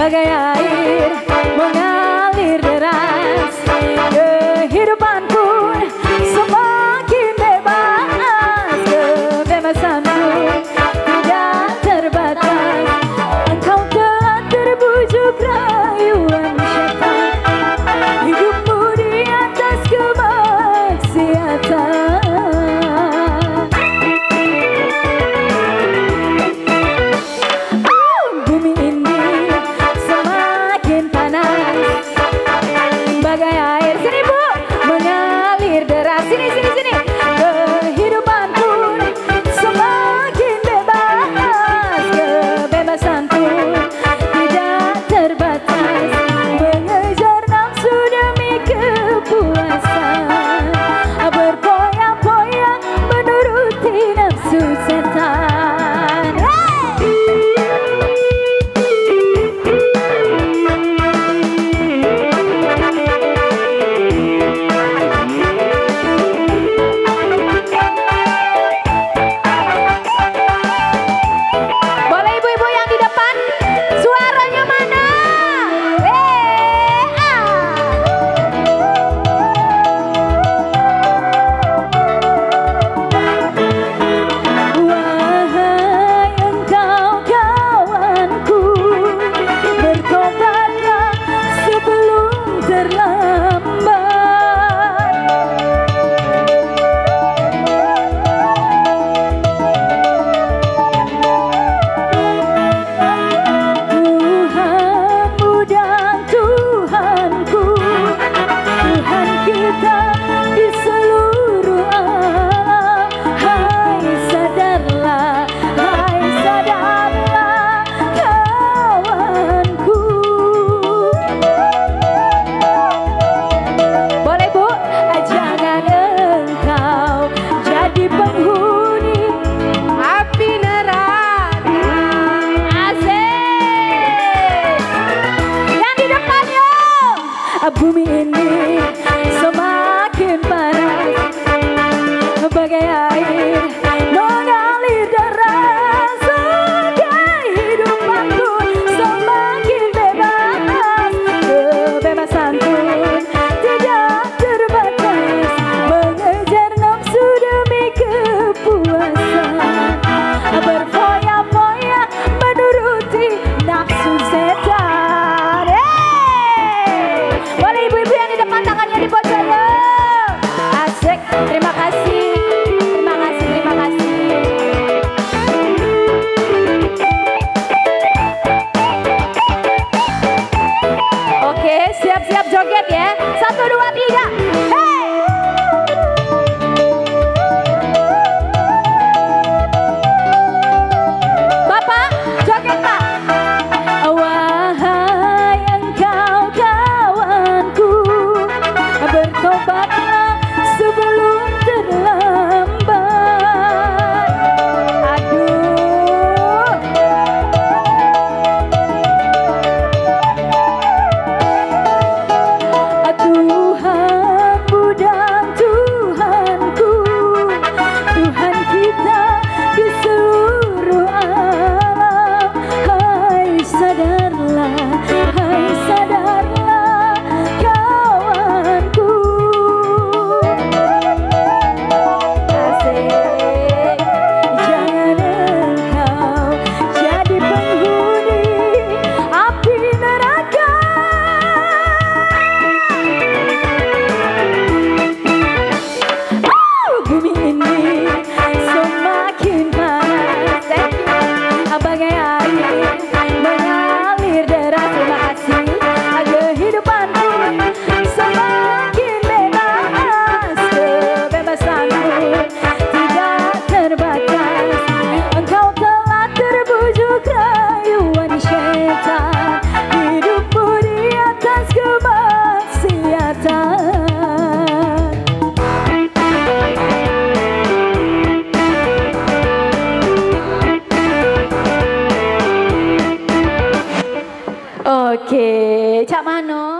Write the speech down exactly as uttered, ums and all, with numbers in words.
bagai air mengalir deras. Kehidupan pun semakin bebas, kebebasan pun tidak terbatas. Engkau telah terbujuk rayuan setan, hidupmu di atas kemaksiatan. Oh, bumi ini semakin panas, bagai air, sini bu, mengalir deras, sini sini sini. Kehidupan pun semakin bebas, kebebasan pun tidak terbatas. Mengejar nafsu demi kepuasan, berpoya-poya menuruti nafsu setan. Boleh ibu-ibu yang di depan, suaranya mana? Eh, ah. Wahai engkau kawanku, bertobatlah sebelum terlambat. Tuhanmu dan Tuhanku, Tuhan kita di seluruh alam. Hai sadarlah, hai sadarlah kawanku. Boleh bu, jangan engkau jadi penghuni api neraka. Asik. Yang di depan yuk. Bumi ini semakin panas, bagai air mengalir deras. Kehidupan pun semakin bebas, kebebasan pun tidak terbatas. Mengejar nafsu demi kepuasan, berfoya-foya menuruti nafsu setan. Hey! Boleh ibu-ibu yang di depan, tangannya di pojok yuk. Asik, terima kasih, terima kasih, terima kasih. Oke, siap-siap joget ya. Satu, dua, tiga. Hey! Bapak, joget pak. Wahai engkau kawanku, bertobatlah sebelum terlambat. Aduh. Tuhanmu dan Tuhanku, Tuhan kita di seluruh alam. Hai sadarlah, hai sadarlah kawanku. Asik. Jangan engkau jadi penghuni api neraka. Oh, bumi ini semakin panas, bagai air mengalir deras. Terima kasih. Kehidupan pun semakin bebas, kebebasan pun tidak terbatas. Engkau telah terbujuk rayuan setan, hidupmu di atas kemaksiatan. Oke, Cak Mano.